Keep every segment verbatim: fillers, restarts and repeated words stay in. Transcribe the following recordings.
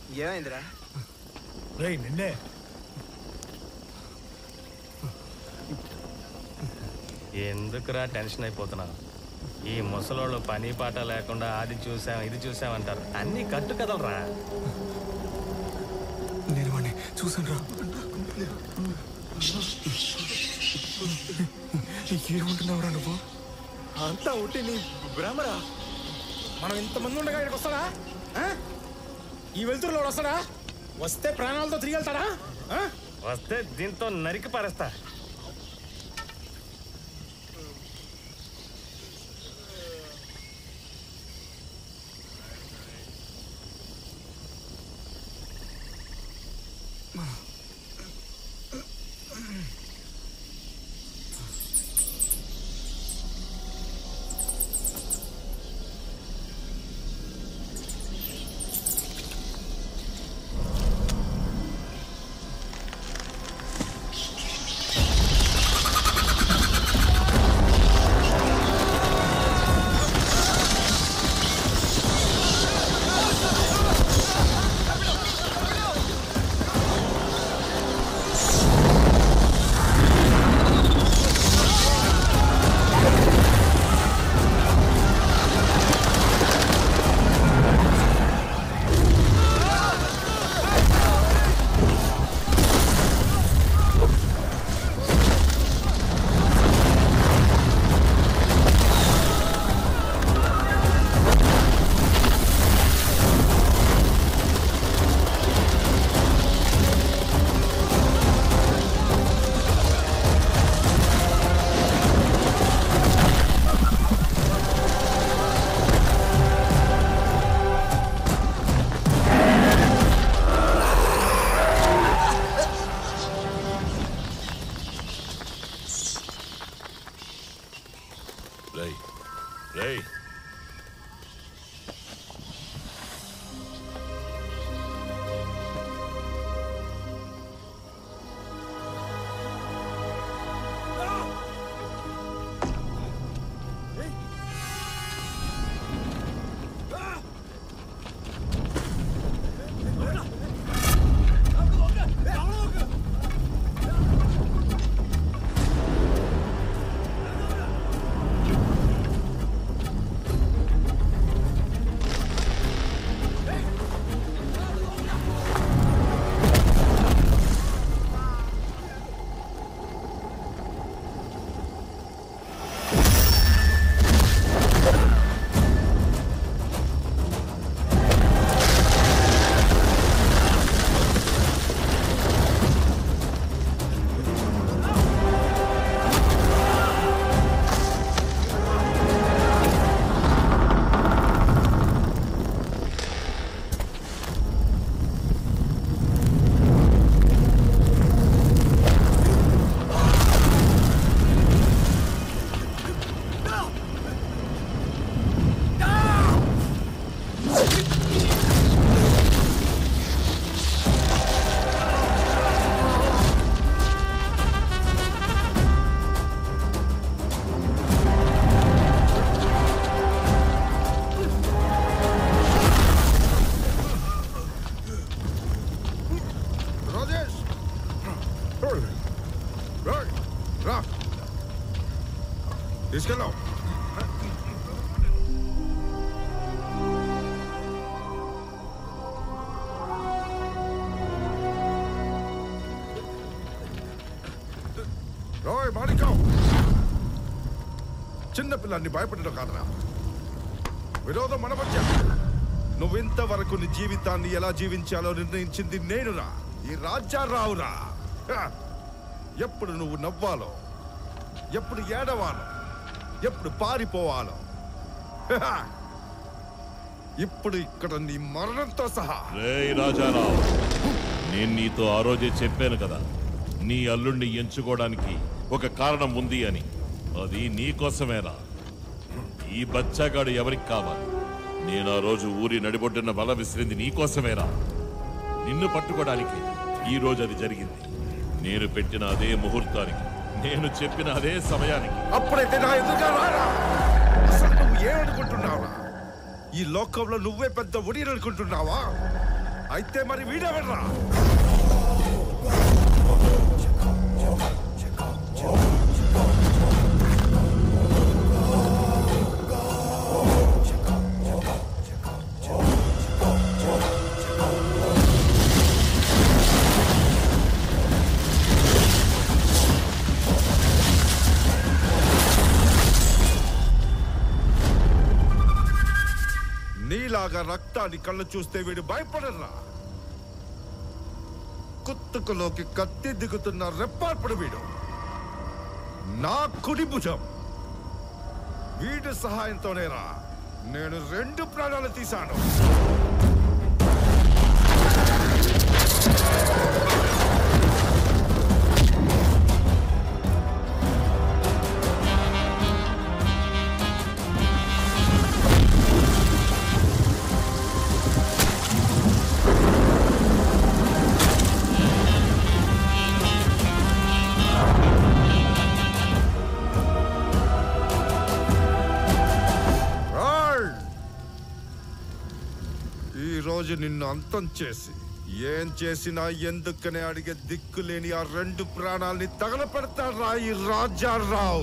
ఏమైందిరా? రేయ్ నిన్నే. ఎందుకురా టెన్షన్ అయిపోతున్నావు? ఈ ముసలోళ్ళు పని పాట లేకుండా అది చూసాం ఇది చూసామంటారు. అన్ని కట్టు కదలరా. నేను వాడిని చూసాను రా. ఏముంటున్నావురా నువ్వు? అంతా ఉంటే నీ భ్రమరా. మనం ఇంతమంది ఉండగా ఇక్కడికి వస్తాడా? ఈ వెళ్తురులో వస్తాడా? వస్తే ప్రాణాలతో తిరిగి వెళ్తాడా? వస్తే దీంతో నరికి పారేస్తా. తీసుకెళ్ళాం. రోయ్ మాణిక్యం, చిన్నపిల్లాన్ని భయపడడం కాదురా. విరోధం మన మధ్య. నువ్వింతవరకు నీ జీవితాన్ని ఎలా జీవించాలో నిర్ణయించింది నేనురా, ఈ రాజ్యారావురా. ఎప్పుడు నువ్వు నవ్వాలో, ఎప్పుడు ఏడవాలో, ఎప్పుడు పారిపోవాలో, ఇప్పుడు ఇక్కడ నీ మరణంతో సహా. రేయ్ రాజారావు, నేను నీతో ఆ రోజే చెప్పాను కదా, నీ అల్లుణ్ణి ఎంచుకోవడానికి ఒక కారణం ఉంది అని. అది నీకోసమేరా. ఈ బచ్చాగాడు ఎవరికి కావాలి? నేను ఆ రోజు ఊరి నడిబొడ్డున బల విసిరింది నీకోసమేరా. నిన్ను పట్టుకోవడానికి ఈ రోజు అది జరిగింది. నేను పెట్టిన అదే ముహూర్తానికి, నేను చెప్పిన అదే సమయానికి. అప్పుడైతే నా ఎదురుగా రారా. అసలు నువ్వు ఏమనుకుంటున్నావా? ఈ లోకంలో నువ్వే పెద్ద ఉడిని అనుకుంటున్నావా? అయితే మరి వీడెవర్రా? నీలాగా రక్తాన్ని కళ్ళు చూస్తే వీడు భయపడరా? కుత్తుకులోకి కత్తి దిగుతున్న రెప్పార్పుడు వీడు. నా కుడి భుజం. వీడి సహాయంతోనేరా నేను రెండు ప్రాణాలు తీశాను. రోజు నిన్ను అంతం చేసి ఏం చేసినా ఎందుకనే అడిగే దిక్కులేని ఆ రెండు ప్రాణాల్ని తగలపెడతారా ఈ రాజారావు.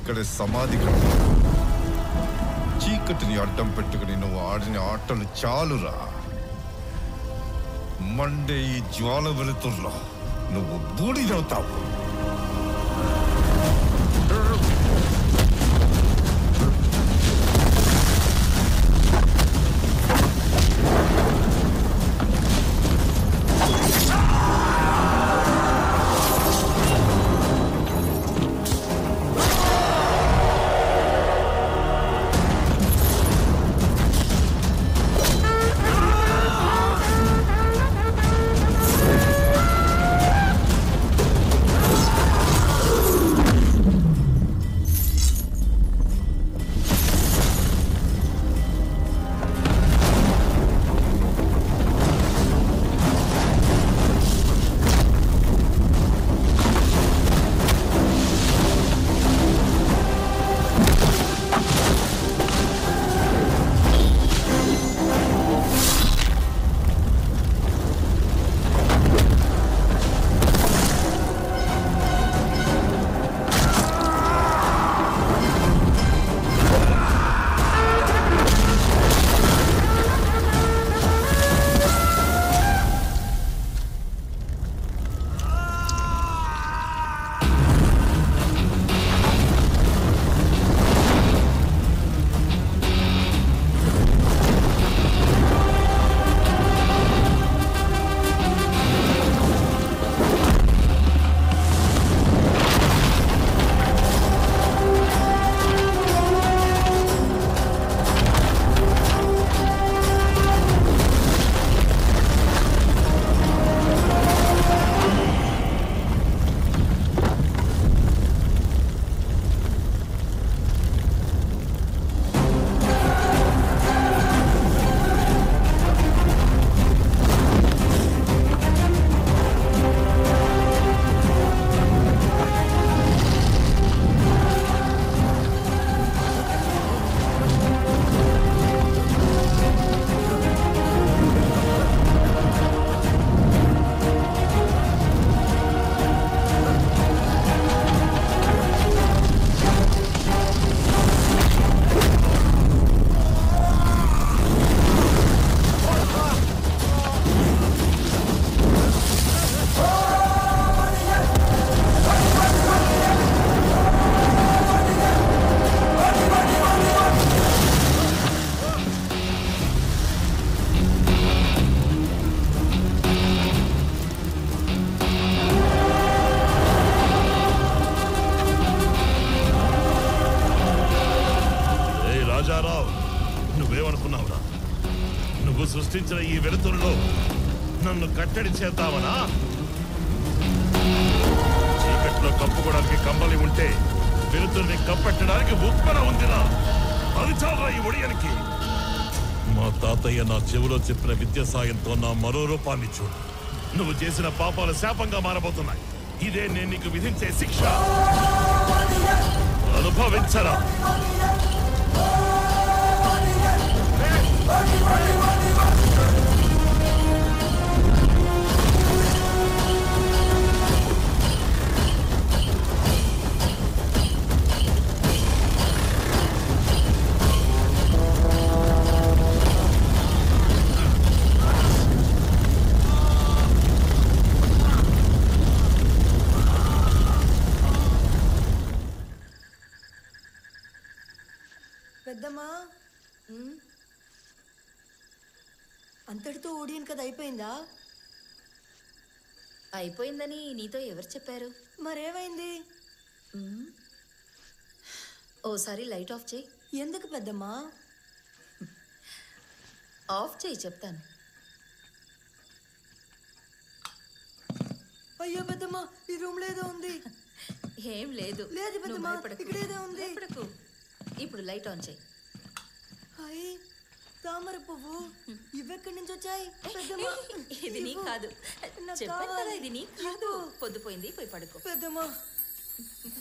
ఇక్కడే సమాధి కట్టు. చీకటిని అడ్డం పెట్టుకుని నువ్వు ఆడిన ఆటలు చాలురా. మండే ఈ జ్వాల వెలుతుర్లో నువ్వు బూడిదవుతావు. సృష్టించిన ఈ వెలుతురులో నన్ను కట్టడి చేద్దామనా? చీకట్లో కప్పుకోవడానికి కంబలి ఉంటే వెలుతురుని కప్పెట్టడానికి ఉప్పెన ఉందిరా. అది చాలరా ఈ ఒడియనికి. మా తాతయ్య నా చెవిలో చెప్పిన విద్య సాయంతో నా మరో రూపాన్ని చూడు. నువ్వు చేసిన పాపాలు శాపంగా మారబోతున్నాయి. ఇదే నేను నీకు విధించే శిక్ష. అనుభవించరా. పెద్దమ్మా, అంతటితో ఓడియన్ కదా అయిపోయిందా? అయిపోయిందని నీతో ఎవరు చెప్పారు? మరేమైంది? ఓసారి లైట్ ఆఫ్ చేయి. ఎందుకు పెద్దమ్మా? ఆఫ్ చేయి చెప్తాను. అయ్యో పెద్దమ్మా, ఈ రూమ్ లో ఏదో ఉంది. ఏం లేదు. లేదు పెద్దమ్మా, ఇక్కడ ఏదో ఉంది. ఇప్పుడు లైట్ ఆన్ చేయి. అయ్యి తామర పువ్వు, ఇవెక్కడి నుంచి వచ్చాయి? పెద్దమ్మా, ఇది నీ కాదు. చెప్పాను కదా, ఇది నీ కాదు. పొద్దుపోయింది, పోయి పడుకో. పెద్దమ్మా